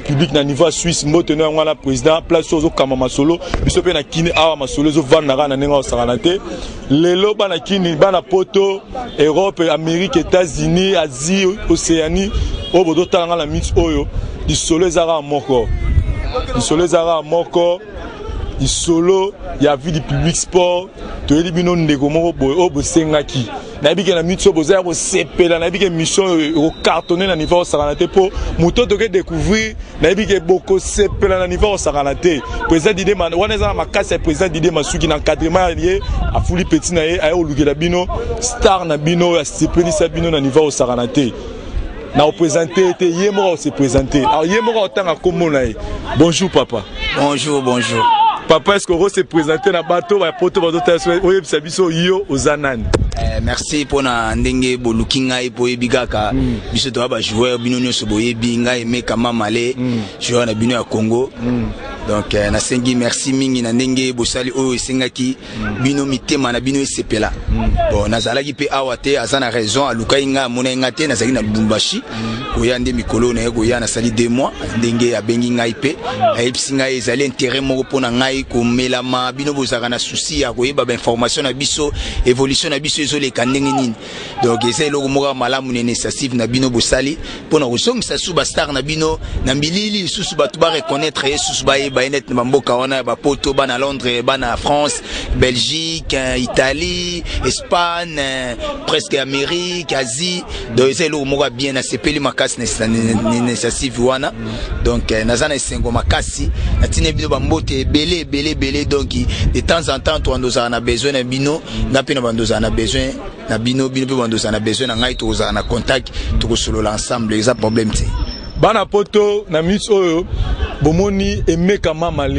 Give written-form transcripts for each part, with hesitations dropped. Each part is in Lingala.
public na niveau Suisse mbote na ngwana président place ozo kama masolo biso pe na kini awa masolo zo vanda na nenga osaranate lelo bana kini bana poto Europe Amérique États-Unis Asie Océanie obodo tanga la mix oyo isolo ezara moko isolo ezara moko isolo ya vie du public sport to yeli bino ndeko moko boy obo sengaki na bike na mitso boza ko sepela na bike mission au cartonner na niveau saranate po muto to ke découvrir na bike boko sepela na niveau saranate président Didé man wana za makasi président Didé Masuki na encadrement lié a fuli petit na ye a olugela bino star na bino ya sepeli sa bino na niveau saranate na représenter te yemo se présenter alors yemo otanga komona ye bonjour papa bonjour bonjour papa est-ce qu'on se présenter na bateau ba poto bateau oyebisa biso yo ozanani merci pour na ndenge bolukinga ipo ebigaka biso to ba joueur bino nyoso boyebi nga emeka mamale joueur na bino ya Congo donc na sengi merci mingi na ndenge bosali oyo esengaki bino mitema na bino esepela bon nazalaki pe awate azana raison alukainga monenga te nazali na Lubumbashi koyande mikolo na yego yana sali 2 mois ndenge abengi ngai pe ayipsinga ezali intérêt moko pona ngai ko melama bino bozaka na souci ya koyeba ba information na biso évolution na biso ezoleka ndenge nini donc eza loko moko malamu nene sassive na bino bosali pona kosongisa su ba star na bino na mbilili susu batu ba reconnaître susu ba yeba net na mboka wana ba poto bana Londres bana France Belgique Italie Espagne presque Amérique Asie donc eza loko moko bien na sepeli makasi na sassive wana donc nazana esengo makasi na tine bino ba mbote belé donc de temps en temps to andoza na besoin na bino ngapi na bandoza na besoin na bino pe bandoza na besoin na ngai to za na contact to ko solo l'ensemble les problème te bana poto na miss oyo bomoni emeka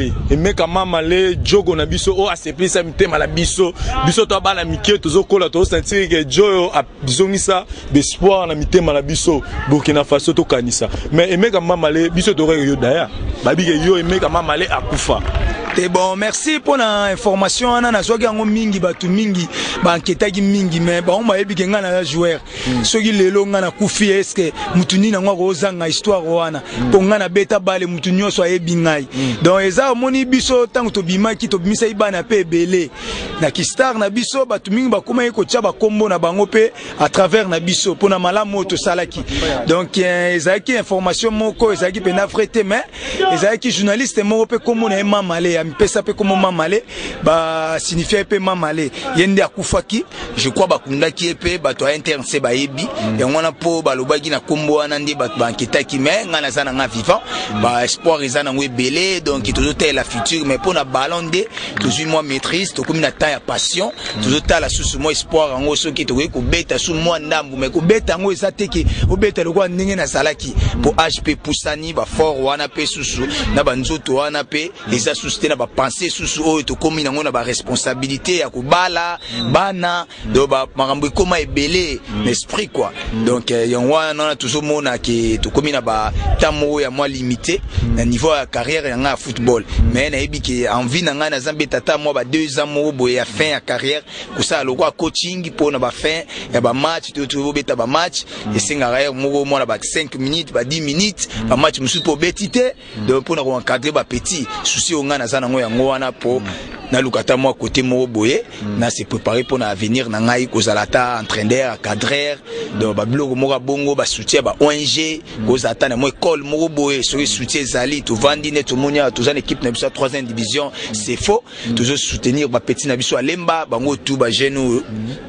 mamale jogo na biso o aseplisa mitema la biso to bana mike tozokola to sentir que joyo abizongisa l'espoir na mitema la biso Burkina Faso to kanisa mais emeka mamale biso to yo daya babike yo emeka mamale akufa. C'est bon, merci pour l'information. On a joué en mingi, batu mingi, banquetagi mingi, mais on m'a ébiqué un joueur. Ce qui est long, on a koufi, est-ce que Moutuni n'a pas osé histoire wana. Pour on a bêta balle, Moutuni soit ébingay. Donc, eza moni biso tant que bima qui to bimisa ibana pe belé. Na ki star na biso, batu mingi ba kuma eko tchaba combo na bangope à travers na biso pour na malamu to salaki. Donc, ezaki information moko, ezaki pena frete mais ezaki journaliste moko pe combo na mamale. Mpesa pe comme mamale ba signifie pe mamale yende akufaki je crois ba kundaki epe ba to interne se ba yebi et on a po ba lobaki na kombo wana ndi ba banketaki mais ngana zana nga vivant ba espoir ezana ngwe belé donc toujours tel la future mais pour na ballon de toujours moi maîtrise to comme na ta ya passion toujours ta la sous moi espoir ngo soki to ko beta sous moi ndambu mais ko beta ngo ezateki o beta lokwa ndenge na salaki pour HP Poussani ba fort wana pe susu na ba nzoto wana pe les associés na ba penser sous oyo to komi na ngona ba responsabilité ya kubala bana do ba makambo koma ebele l'esprit quoi donc yongwa na toujours mona ke to komi na ba tamo ya moi limité na niveau ya carrière ya nga football mais na ebiki envie na nga na zambe tata moi ba 2 ans mo boye ya fin ya carrière ko ça lokwa coaching pour na ba fin ya ba match to beta ba match et singa carrière mo na ba 5 minutes ba 10 minutes ba match musu po betité donc pour na encadrer ba petit souci on nga na zana ngo yango wana po na lukata moi côté mo boye na se préparer pour na avenir na ngai ko zalata entraîneur cadreur donc ba bloko mo bongo ba soutien ba ONG ko zata na mo école mo boye so soutien zali to vandi net to monia to zan équipe na biso 3e division c'est faux toujours soutenir ba petit na biso alemba bango tout ba jeune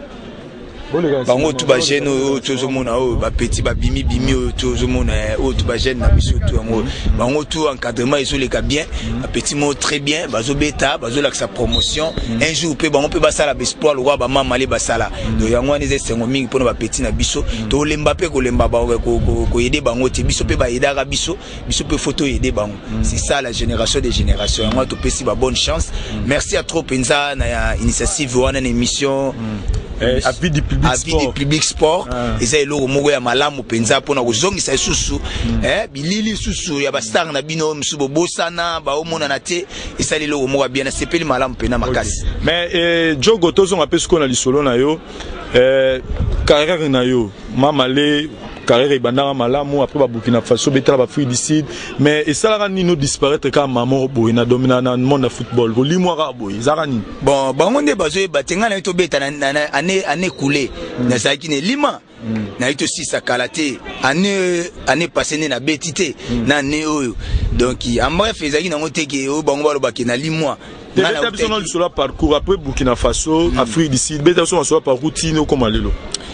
bango tout ba jeune to mona o ba petit ba bimi to mona o tout ba jeune na biso tout yango bango tout encadrement isolé bien ba petit mo très bien bazo beta bazo la sa promotion un jour pe bango pe ba sala espoir le roi ba mama le ba sala do yango ni sengo mingi pona ba petit na biso to lemba pe ko lemba ba ko aider bango te biso pe ba aider ga biso pe photo aider bango c'est ça la génération des générations yango to pesi ba bonne chance merci à trop penza na initiative wana na émission avis du public sport eza eloko moko ya malamu penza pona kozongisa susu bilili susu ya ba star na bino msubo bosana ba omona na te esali eloko moko bien na sepeli malamu pena makasi mais jogo tozonga pe siko na lisolo na yo carrière na yo mamale carrière bandanga malamu après ba Burkina Faso betala ba Afrique du Sud mais et ça là nino disparaître comme maman boy na dominer na monde football ko limwa ka boy zarani bon bango nde bazo batenga na to beta na année coulée na zaki ne lima na ito si sakalate année passée na betité na année oyo donc en bref ezaki na ngoteke o bango balo bakena limwa peut-être sur le parcours après Burkina Faso Afrique du Sud peut-être sur le parcours tino comme alelo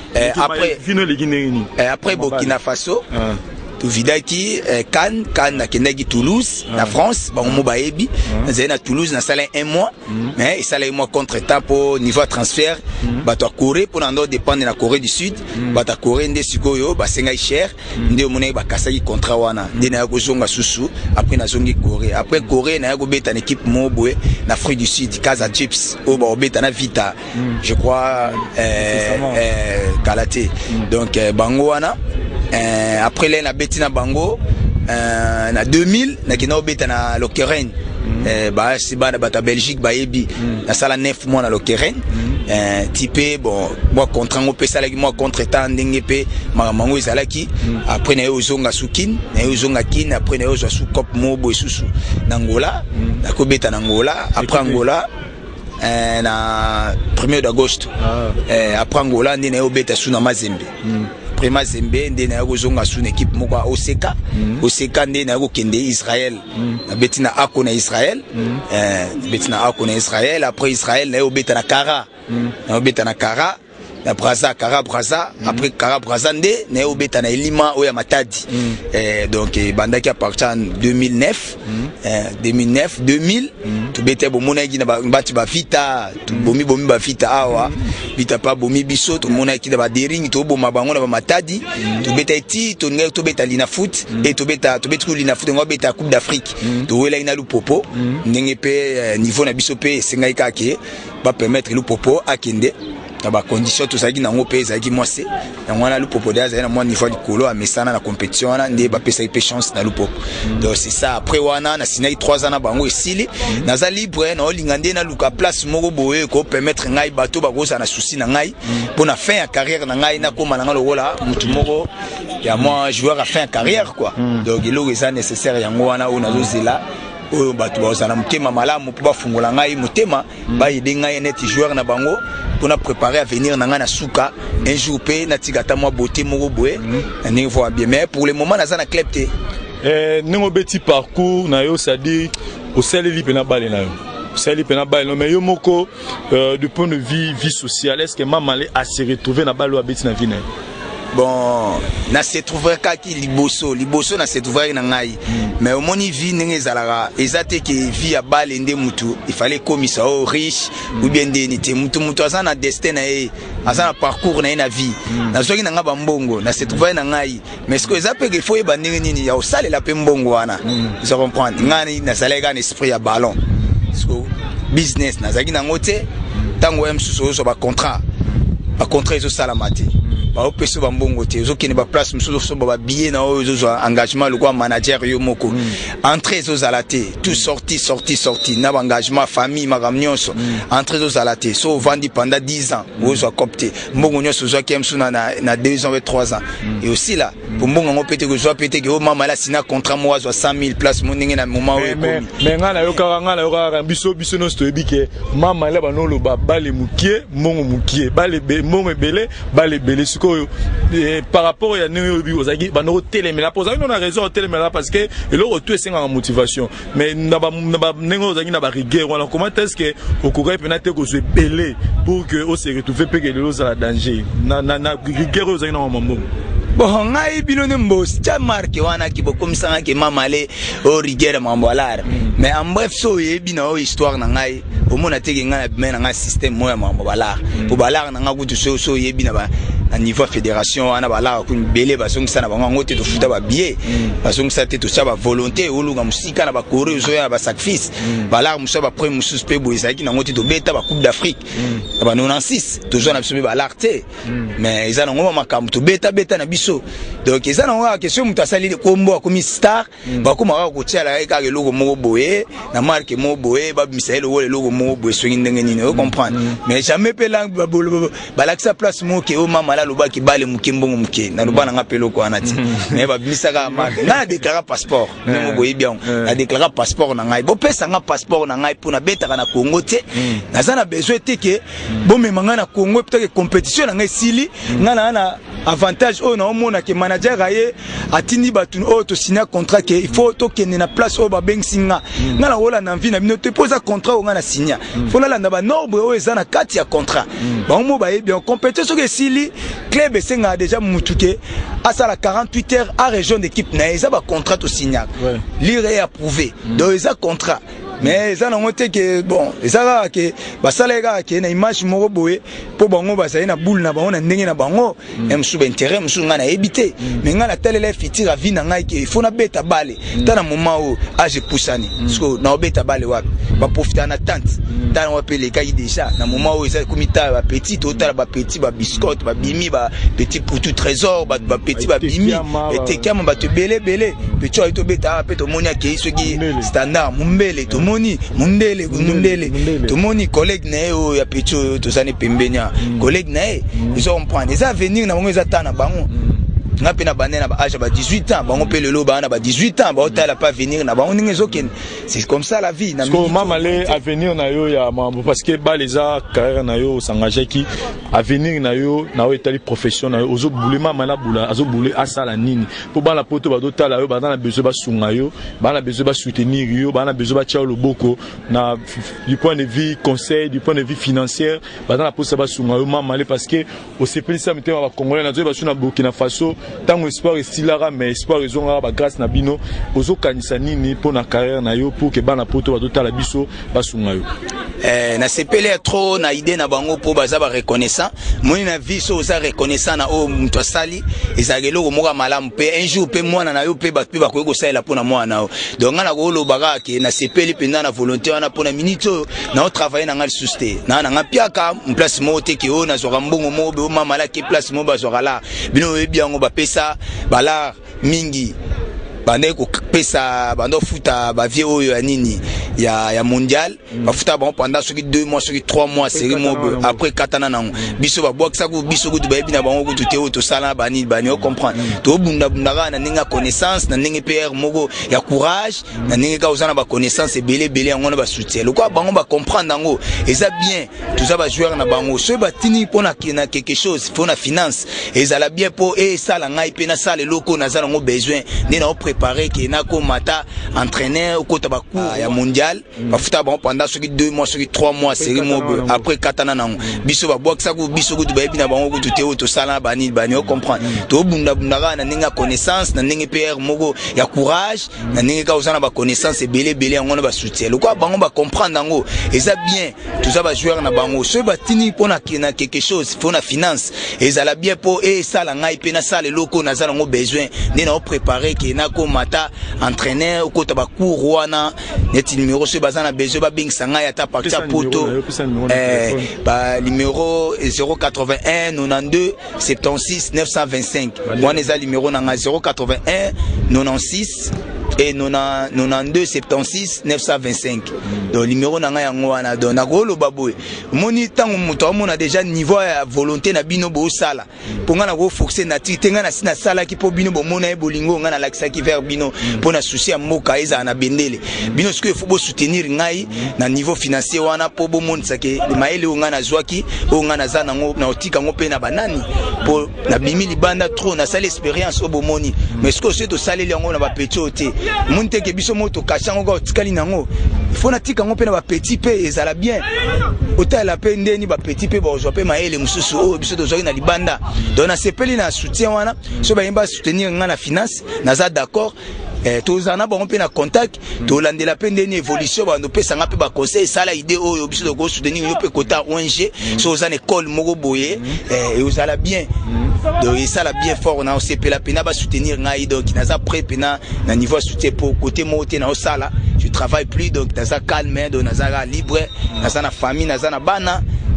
après Burkina Faso tu vidaki Cannes na Kenegi Toulouse na France ba mo baebi na Toulouse na sala 1 mois mais ça là moi contre temps pour niveau transfert ba to Corée pour n'en dépendre na Corée du Sud ba ta Corée ndé sikoyo ba senga cher ndé mona ba kasaki contrat wana ndé na ko zonga susu après na zongi Corée après Corée na ko beta na équipe mo boé na Afrique du Sud Casa Chips au ba beta na Vita je crois Kalaté donc bango wana après les na betina bango na 2000 na kina beta na Lokeren ba si ba bata Belgique ba yebi na sala 9 mois na Lokeren type bon moi contre ngo pesa la moi contre temps ndenge pe mango ezalaki après na ozonga sukin na ozonga kin après na ozo su cop mobo susu na Angola na ko beta na Angola après Angola na 1er d'août après Angola ndi na beta su na Mazembe Prima Zembe ndé na kozonga sous une équipe moko Oseka Oseka ndé na kokende Israël na betina ako na Israël betina ako na Israël après Israël na obeta na Kara na obeta na Kara na Braza Kara Braza après Kara Braza ndé na obeta na Elima oya Matadi donc bandaki à partir en 2009 2000 to beta bomona ki na bati ba Vita to bomi ba Vita awa Vita pa bomi biso to mona ki na ba dering to boma bango na ba Matadi to beta ti to ngel to beta Lina Foot et to beta Lina Foot ngo beta Coupe d'Afrique to wela ina Lupopo ndenge pe niveau na biso pe sengai kake ba permettre Lupopo akende na ba condition to saki na ngope ezaki mwase na ngwana Lupopo da za na mwa niveau likolo a mesana na compétition na ndé ba pesa ipe chance na Lupopo donc c'est ça après wana na sinai 3 ans na bango esili na za libre na olingande na luka place moko boye ko permettre ngai bato ba koza na souci na ngai pour na fin ya carrière na ngai na koma na ngalo wala mutu moko ya moi joueur à fin carrière quoi donc il est nécessaire yango wana ona zozela oyo bato bazana mutema malamu po bafungola ngai mutema ba yede ngai net joueur na bango pour préparer à venir na suka un jour pe na tigata moi beauté moko boye na niveau bien mais pour le moment na za na club te nengo beti parcours na yo c'est-à-dire au seli pena balé na yo seli pena balé mais yo moko du point de vue vie sociale est-ce que maman a se retrouver na balo abeti na vie na bon na se trouver kaki liboso na se trouver na ngai mais au moni vie ndenge zalaka ezate ke vie ya bale nde mutu il fallait komisa o riche ou bien ndenité mutu azana destin na azana parcours na vie na soki na ngaba mbongo na se trouver na ngai mais ce que ezapeke il faut yeba ndenge nini ya osale la pe mbongo wana vous comprendre ngani na salega na esprit ya ballon so business na zaki na ngote tango msuso so ba contrat ezo salamate ba peso ba mbongo te zo kene ba place mususu so ba billet na oyo zo engagement le quoi manager yo moko entrée zo zalate tout sorti na ba engagement famille magamnyonso entrée zo zalate so vandi pendant 10 ans zo copté mbongo nyonso zo kemsu na 2 ans et 3 ans et aussi là pour mbongo ngo pété que zo pété que o mama la sina contrat mo zo 100 000 place mo ndenge na moment oyo mais ngana yo kaka biso no sto ebike mama la banolo ba bale mukie mbongo mukie bale mbongo belé par rapport à nous ozaki bano télémela pour ça on a raison télémela parce que le retour c'est en motivation mais naba nengo ozaki na ba rigueur on comment est-ce que au courant peut-être que se belé pour que on se retrouve pe que les à danger na rigueur ozaki na mambo bon ngai bilone mbos cha marque wana ki bokom sanga ke mamale o rigueur mambolar mais en bref so yebi na histoire na ngai au mona teke ngana bimena nga système moya mambolar pour balar na nga kutu so yebi na ba à niveau fédération ana bala ko belé basongisa na bango ngote to futa ba billet basongisa te to chaba volonté oluga musika na ba corée zo ya ba sacrifice bala muso ba premier musus pe boisaki na ngote to beta ba coupe d'Afrique ba 96 to zo na biso ba l'arte mais ils ana ngoma makambo to beta na biso donc ils ana ngoma question muta sali kombo comme star ba ko maka ko tiala ka ke logo mo boye na marque mo boye ba misael wole logo mo boye so ndenge nini o comprendre mais jamais pe lang ba laksa place mo ke o mama mala loba ki bale mukimbo muke na loba na ngapelo ko anati mais ba bisaka ma na déclarer passeport mo boyi bien na déclarer passeport na ngai bo pesa nga passeport na ngai pour na beta na Congo te nazana besoin te ke bo memanga na Congo peut-être compétition na ngai sili nga na avantage o na omona ke manager aye atindi batu o to signer contrat ke il faut to kende na place o ba bengsinga nga na wala na vie na bino te posa contrat o nga na signer faut la na ba norme o ezana kati ya contrat ba mo ba bien compétition ke sili club esenga déjà mutuke asala 48 heures à région d'équipe na eza ba contrat to signer lire et approuver donc eza contrat mais ça n'a monté que bon ça va que bah ça les gars qui na image moko boye pour bango ba ça na boule na bango na ndenge na bango msou intérêt msou nga na éviter mais nga la tele les fitira vie na ngai il faut na beta balé dans un moment où age poussani parce que na beta balé wa ba profiter en attente dans on les gars déjà na moment où ça comita ba petit total ba petit ba biscotte ba bimi ba petit pour tout trésor ba petit ba bimi et te kama ba te belé petit to beta pe to monia ke so qui standard mumbele to moni mundele to moni collègue na yo ya petit to sane pembenya collègue na ils ont prendre les avenir na bango ezatana bango nga pena banena ba âge ba 18 ans bango pe lelo ba na ba 18 ans ba otala pas venir na bango ningezo ken c'est comme ça la vie na comment aller avenir na yo ya mambo parce que ba les a carrière na yo s'engager qui avenir na yo etali profession na yo ozo boule mama na boula azo boule asala nini pour ba la poto ba dotala yo ba na besoin ba sunga yo ba na besoin ba soutenir yo ba na besoin ba tia loboko na du point de vue conseil du point de vue financier ba na posa ba sunga yo mama parce que au CPL ça mettait ba congolais na zo ba suna Burkina Faso tant espoir estilara mais espoir ils ont ba grâce na bino ozo kanisa nini pour na carrière na yo pour que bana poto ba dotala biso ba sunga yo na CPL trop na idée na bango pour baza ba reconnaissant moi na vie so za reconnaissant na o mto sali ezagelo ko moka malamu pe un jour pe mwana na yo pe ba pe ba ko sala pour na mwana o donc na ko lo baga ke na CPL penda na volonté wana pour na minute na o travailler na ngal susté na nga piaka en place mo te ke o na zo mbongo mo be o mama la ke place mo ba zo la bino e bien ngo ba pesa bala mingi bande ko pesa bando futa ba vie oyo ya nini ya mondial ba futa ba pendant ce qui 2 mois ce qui 3 mois série mo après katana nango biso ba boxa ko biso ko ba bina bango ko tuté to sala bani o comprendre to bunda na ninga connaissance na ninga PR mogo ya courage na ninga ka uzana ba connaissance belé ngona ba soutien le quoi bango ba comprendre nango et ça bien tout ça ba joueur na bango ce ba tini pona kina quelque chose faut na finance et ça la bien pour et ça la ngai pe na ça le loko na za ngo besoin ni na préparer que na ko mata entraîneur ko tabaku ya mondial ba futa ba pendant ce qui 2 mois ce qui 3 mois série mo après katana nango biso ba boxa ko biso ko ba bina bango ko tuté to sala bani o comprendre to bunda na ninga connaissance na ninga PR mogo ya courage na ninga ka uzana ba connaissance belé ngona ba soutien le quoi bango ba comprendre ngo et ça bien tout ça ba joueur na bango ce ba tini pona kina quelque chose faut na finance et ça la bien pour et ça la ngai pe na ça le loko na za ngo besoin ni na préparer que na ko mata entraîneur ko tabaku rwana net numéro ce bazana besoin ba bing sanga ya ta partir poto ba numéro 081 92 76 925 moi les numéro na 081 96 et 92 76 925 donc numéro na nga ngwana donc na golo baboy moni tango muto mona déjà niveau ya volonté na bino bo sala pour nga na go focuser na titenga na sina sala ki po bino bo mona e bolingo nga na lakisa ki vers bino pour na souci ya moka eza na bendele bino ce que faut bo soutenir ngai na niveau financier wana po bo monisa ke maele nga na zwaki o nga na za na ngo na otika ngo pe na banani po na bimi libanda trop na sala expérience o bo moni mais ce que c'est to saleli ngo na ba petite monte ke biso moto kashango go tikali nango il faut na tika ngo pe na ba petit pe ezala bien ota la pe ndeni ba petit pe ba ozo pe maele mususu o biso to zoki na libanda donc na sepeli na soutien wana so ba yimba soutenir nga na finance na za d'accord tozana bango pe na contact to landela pe ndeni évolution ba ndo pesa nga pe ba conseil sala idée oyo biso to go soutenir yo pe kota ONG so za école moko boye et osala bien donc ça la bien fort na OCP la pena ba soutenir ngai donc naza prêt pena na niveau soutien pour côté moté na osala je travaille plus donc naza calme donc naza libre naza na famille naza na bana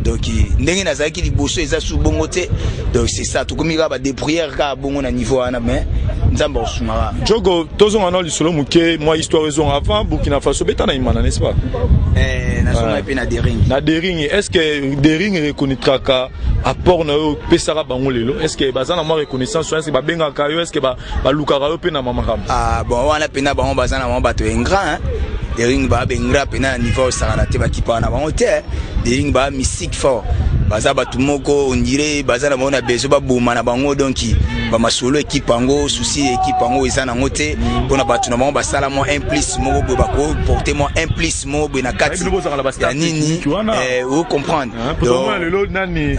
donc ndenge nazaki liboso eza sous bongo te donc c'est ça tout comme il va des prières ka bongo na niveau ana mais nzamba osungara Jogo tozonga na lisolo muke moi histoire raison avant Burkina Faso betana imana n'est-ce pas nazonga pe na dering est-ce que dering reconnaîtra ka apport na yo pesara bango lelo est-ce que bazana mo reconnaissance est-ce que ba benga ka yo est-ce que ba lukara yo pe na mama kam bon wana pe na bango bazana mo bato engra dering ba bengra pe na niveau sarana te ba kipa na bango te dering ba mystique fort baza batu moko on dirait bazana mo na bezo ba boma na bango donc ba masolo équipe ango souci équipe ango ezana ngote pona batu na bango basala mo implice moko bo bako porter mo implice mo bo na kati ya nini vous comprendre donc lelo nani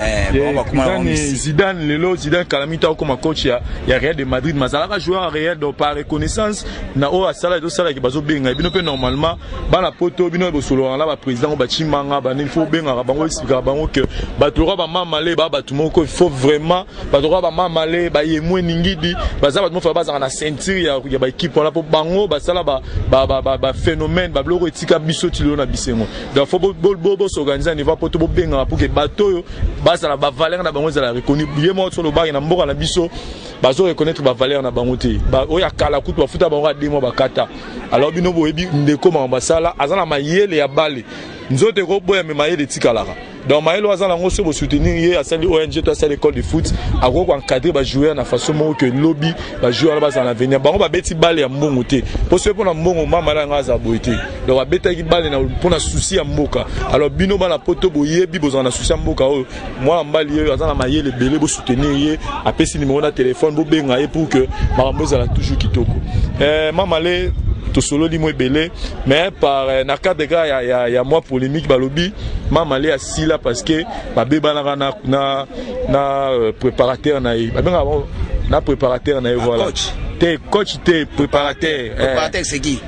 Zidane lelo Zidane Kalamita comme coach ya Real de Madrid mazala joueur Real donc par reconnaissance na o asala do sala ki bazo benga bino pe normalement bana poto bino bo solo la ba président ba chimanga ba il faut benga bango expliquer bango que batoro ba mamale ba batu moko il faut vraiment batoro ba mamale ba yemwe ningidi baza batu moko baza na ceinture ya ba équipe on la pour bango basala ba phénomène ba bloko etika biso tilo na bisengo donc faut bo s'organiser niveau poto bo benga pour que bato basala ba valeur na bango za la reconnu yemo sur le bar na mboka na biso bazo reconnaître ba valeur na bango te ba oya kala kutu ba futa bango demo ba kata alors bino bo ebi ndeko ma basala azana mayele ya bale nzote ko boya me mayele tikalaka donc mayele azana ngo so bo soutenir ye asali ONG to asali école de foot ako ko encadrer ba joueur na façon mo que lobby ba joueur ba za na venir bango ba beti bale ya mbongo te parce que pona mbongo mama la ngaza boité donc ba betaki bale na pona souci ya mboka alors bino ba na poto boyebi bozana souci ya mboka o moi mbali ye azana mayele belé bo soutenir ye apesi numéro na téléphone bo benga ye pour que makambo za toujours kitoko mama le to solo di moi belé mais par na cadre de gars ya moi polémique balobi mama le asila parce que ba beba na préparateur na ba na préparateur na voilà coach te préparateur c'est qui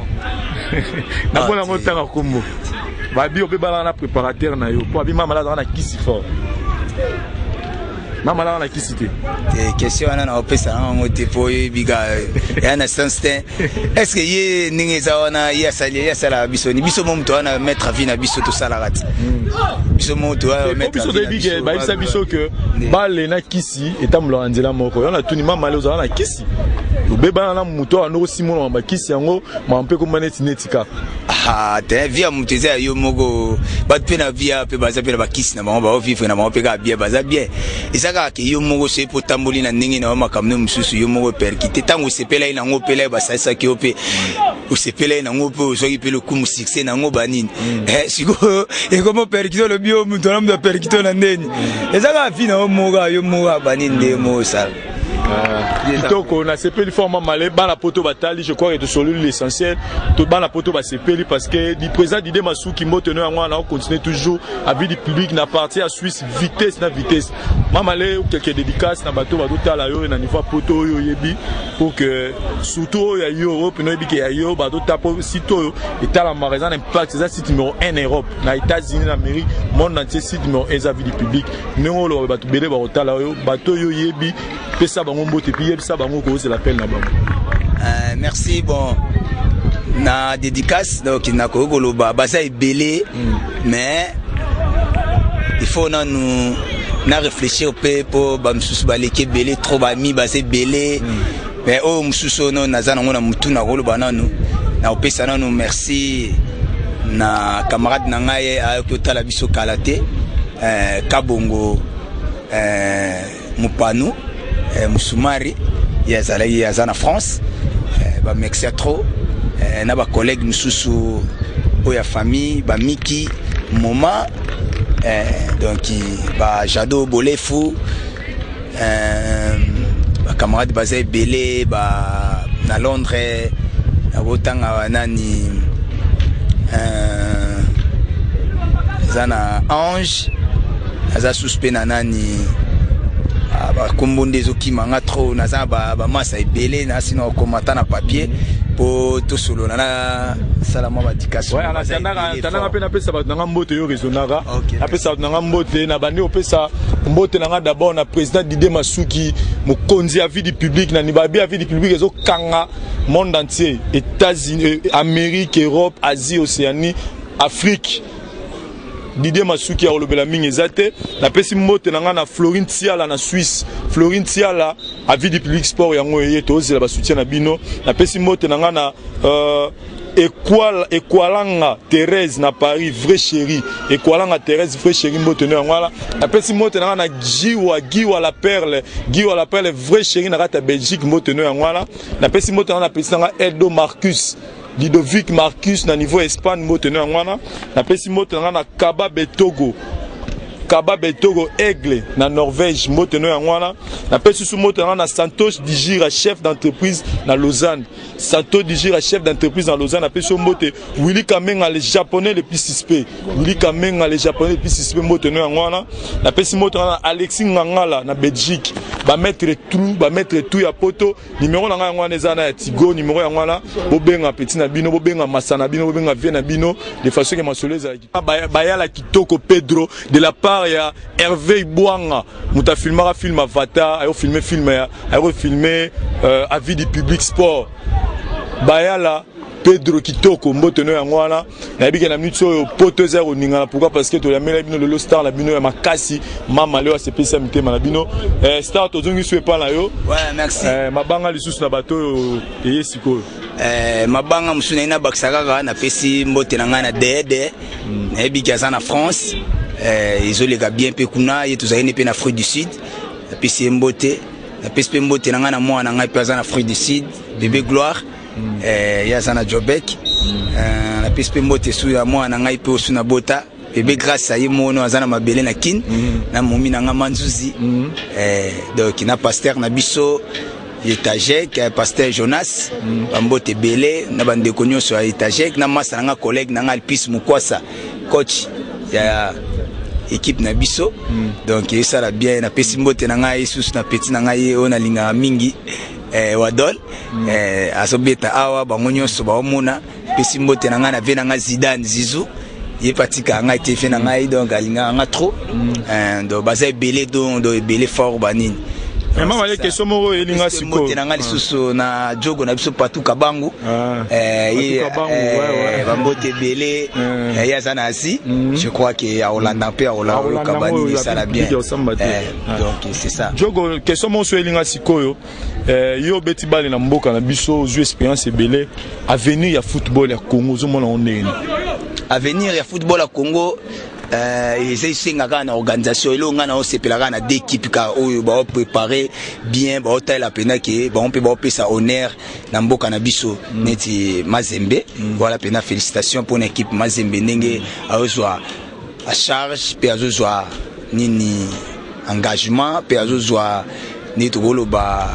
na bona motanga kombo ba bi obeba na préparateur na yo po abi mama la na kisi fort mama la na kisi te question na opesa na ngote po biga ya na sanste est-ce que ye ningeza wana ya sala biso ni biso mo mto na mettre vie na biso to sala rat biso mo to mettre biso de biga ba isa biso que bale na kisi etamlo anzela moko yana tuni mama le ozala na kisi obeba na muto anoko simon ba kisi yango ma mpe ko maneti netika te via muteza yo mogo bat pe na via pe baza pe na bakisi na bango ba vivre na bango pe ka bien baza bien isaka ke yo mogo se po tamboli na ndenge na makamno mususu yo mogo perkite tango sepela ina ngo pela ba sasa ki ope usepela ina ngo pe ozoki pe le kumu succès na ngo banini siko e como perkito le bio muto na mda perkito na ndeni isaka fi na mogo yo mogo banini de mo sala kitoko na sepeli forma malé bana poto batali je crois que de solo l'essentiel tout bana poto ba sepeli parce que du président Didé Masuki moteno yango na continuer toujours à vie du public na partie à Suisse vitesse mamalé ou quelques dédicaces na bato tala yo na niveau poto yo yebi pour que surtout ya Europe no yebi que ya yo bato tapo sito et tala magasin impact c'est ça site numéro 1 en Europe na États-Unis en Amérique monde entier site numéro 1 à vie du public non lo bato belé ba tala yo bato yo yebi pesa bango mbote puis yebisa bango ko c'est l'appel na bango merci bon na dédicace donc na ko koloba basa ebelé mais il faut nous réfléchir peu pour ba msusu baleke belé trop ba mi basa belé mais oh msusu no nazana ngona mutu na koloba nanu na opesa nanu merci na camarade na ngai akotala biso kalate kabongo mupanu Moussoumari yazana France ba merci trop na ba collègue mususu oya famille ba Miki Moma donc ba Jado Bolefu ba camarade bazé belé ba na Londres abotanga nani zana Ange aza suspect na nani ba kombonde zoki manga trop na za ba masa ebele na sino komata na papier po to solo na salama ba dikation ouais tananga pe na pesa ba nanga mbote yo rezonaka na pesa nanga mbote na bandi opesa mbote nanga d'abord na président Didé Masuki mokonzi à vie du public na nibabi à vie du public ezo kanga monde entier États-Unis Amérique Europe Asie Océanie Afrique Didier Masuki a olobela mingi ezate na pesi mbote nanga na Florine Tiala na Suisse Florine Tiala a vie du public sport yango yé tozela ba soutien na bino na pesi mbote nanga na Equalanga Thérèse na Paris vrai chérie Equalanga Thérèse vrai chérie mbote no ngala na pesi mbote nanga na Giwa la perle vrai chérie na rata Belgique mbote no ngala na pesi mbote nanga na pesi nanga Edo Marcus Ludovic Marcus na niveau Espagne mbote no ngala na pesi mbote nanga na Kaba Betogo Aigle na Norvège mbote no ngala na pesi su mbote nanga na Santos Digira chef d'entreprise na Lausanne Santos Digira chef d'entreprise na Lausanne na pesi mbote Willy Kamenga les japonais les plus suspects mbote no ngala na pesi mbote nanga Alexis Ngangala na Belgique ba mettre tout ya poto numéro nanga ngwana ezana ya Tigo numéro ya ngwana bobenga petit na bino bobenga masana bino bobenga vie na bino de façon que masoleza bayala kitoko Pedro de la part ya Hervé Bouanga muta filmera film Avatar ayo filmer film ya ayo filmer avis du public sport bayala Pedro Kitoko mbote no yango wana na bika na minute oyo poto zero ningana pourquoi parce que to la mela bino le star la bino ya makasi mama leo se pesa mitema na bino star to zongi swe pa na yo ouais merci mabanga lisusu na bato eye siko mabanga musuna ina baksaka na pesi mbote na ngana dede na bika za na France izolega bien pe kuna yetu za pe na Afrique du Sud na pesi mbote na pesi mbote na ngana mwana ngai pe za na Afrique du Sud bébé gloire Yazana Jobek na pispe mbote su ya mwana ngai pe osu na bota bébé grâce à yimono azana mabele na kin na momi na ngamanzuzi donc na pasteur na biso Etajek pasteur Jonas mbote belé na bande konyo so Etajek na masa nga collègue na ngal pis mukwasa coach ya équipe na biso donc ça la bien na pesi mbote na ngai susu na petit na ngai ona linga mingi wadol asobeta awa bango nyonso baomona pesi mbote na ngai na vena ngai Zidane Zizou ye patika ngai te fe na ngai donc alinga nga trop donc baza belé donc belé fort banini maman les questions moro elinga siko mbote na ngai lisusu na jogo na biso patu kabangu bambote belé yazana asi je crois que à Hollande pe à Hollande kabani ça la bien donc c'est ça jogo question moro elinga siko yo beti bale na mboka na biso jou expérience belé avenir ya football ya Congo zo mona oneni avenir ya football ya Congo ezisengaka na organisation elonga na osepelaka na deux équipes ka oyo ba préparer bien ba hôtel pena ke ba on peut ba pesa honneur na mboka na biso neti Mazembe voilà pena félicitations pour une équipe Mazembe ndenge azwa à charge pe azwa nini engagement pe azwa ni tokoloba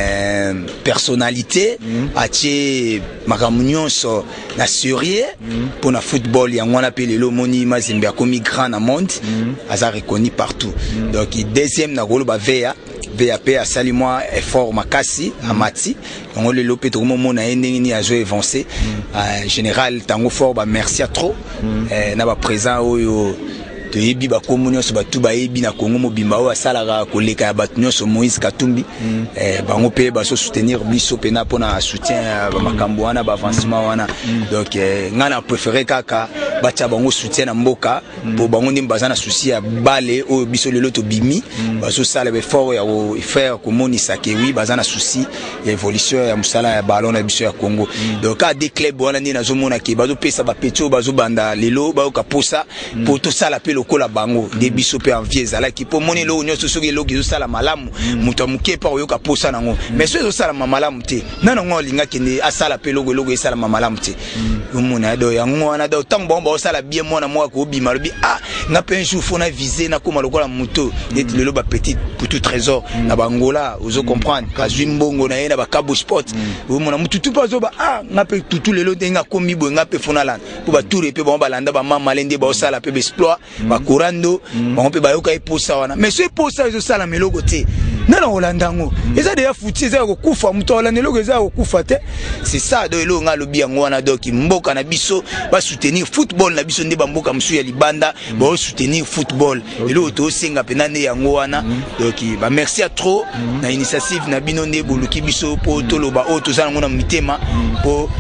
personnalité atie makamunyoso na sérieux pour na football ya ngwana pe lelo moni Mazembe akomi grand na monde aza reconnu partout donc deuxième na koloba VAP a sali moi effort makasi amati on lelo pe to mona endingi ni azo avancer général tango fort ba merci à trop na ba présent oyo to yebi ba komunyoso ba tuba yebi na Congo mobimba o asalaka koleka ya batunyoso Moïse Katumbi bango pe ba so soutenir biso pena pona soutien ba makambo wana ba avancement wana donc ngana préférer kaka ba tia bango soutien na mboka pour bango ndimba na souci ya bale o biso lelo to bimi ba so sala be fort ya faire komonisa ke oui bazana souci ya évolution ya musala ya ballon na biso ya Congo donc a des clubs wana ndi nazomona ke bazo pesa ba petio bazo banda lelo ba ka posa pour tout ça la lokola bango de biso pe envie ezala ki po moni lo nyonso soki lo gizo sala malamu muto muke pa oyoka posa nango mais so sala malamu te nana ngo linga kende asala pe logo esala malamu te umuna do yango wana do tango bomba osala bien mona moi ko bima lobi nga pe un jour fona viser na koma lokola muto net lelo ba petit pour tout trésor na bangola ozo comprendre azwi mbongo na yena ba kabo sport umuna mutu tu pazo ba nga pe tutu lelo denga komi bo nga pe fona land po ba tour pe bomba landa ba mama lende ba osala pe exploit bakurando bango ba yoka iposa wana mais so iposa ezo sala melogo te nana olandango eza de ya futi eza ko kufa muto olanda logo eza ko kufa te c'est ça do elo nga lobi yango wana donc mboka na biso ba soutenir football na biso nde ba mboka musu ya libanda ba soutenir football elo to senga penane yango wana donc ba merci à trop na initiative na bino nde boluki biso po toloba o to zana ngona mitema po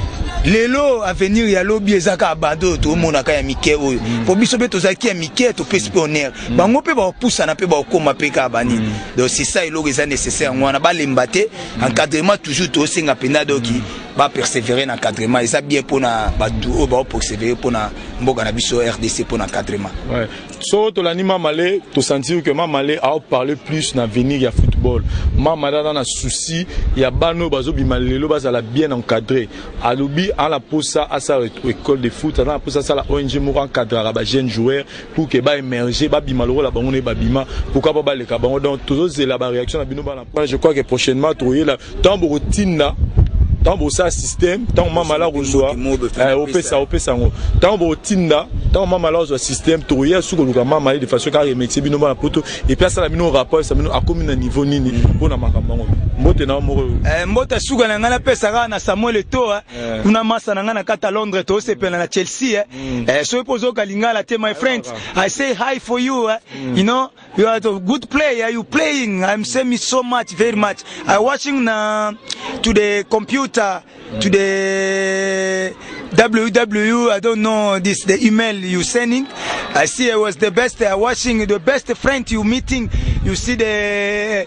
lelo avenir ya lobby ezaka abado to monaka ya mike oyo po biso be tozaki ya mike to pespionnaire bango pe ba poussa na pe ba koma pe ka bani donc c'est ça eloko eza nécessaire ngwana ba lembate encadrement toujours to senga pena doki ba persévérer na encadrement ça bien pour na batu o ba persévérer pour na mboka na biso RDC pour na encadrement. Ouais. So to l'anima malé to sentir que Mamalé a parlé plus na venir ya football. Mamalé dans un souci ya bano bazo bimalelo bazala bien encadré. Alobi à la posa à sa école de foot, à la posa ça la ONG moko encadrer ba jeune joueur pour que ba émerger ba bimaloro la bango ne ba bima pourquoi pas le kabango donc toujours c'est la réaction na bino ba na. Je crois que prochainement trouver la tambo routine tant que ça système tant maman là reçoit op ça tant que tinda tant maman là reçoit système tout hier sur le maman de façon car remettre bino na poto et puis ça la bino rapport ça bino a commune niveau nini pour na makambo mbote na mo mbote suka na ngana pesa na Samuel Eto'o kuna masa na ngana kata Londres to se pena na Chelsea so pozo kalinga la te my friends I say hi for you you know you are a good player you playing I'm saying so much very much I watching na to the computer to the WW I don't know this the email you sending I see it was the best watching the best friend you meeting you see the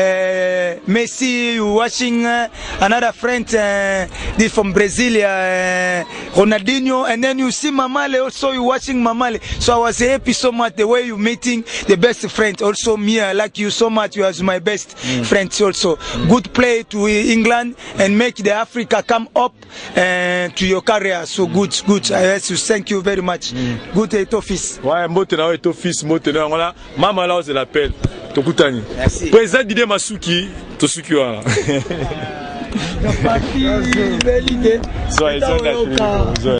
Messi you watching another friend this from Brazil Ronaldinho and then you see Mamale also you watching Mamale so I was happy so much the way you meeting the best friend also me I like you so much you as my best friends also good play to England and make the Africa come up to your career so good yes thank you very much good Eto'o fils ouais mbote na Eto'o fils mbote na ngala mama là je l'appelle tokutani président Didier Masuki tosuki wana parti belle idée so